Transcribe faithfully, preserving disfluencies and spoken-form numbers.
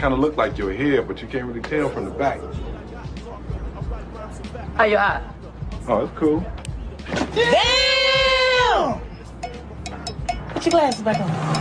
kind of look like your head, but you can't really tell from the back. How your eye? Oh, that's cool. Damn! Put your glasses back on.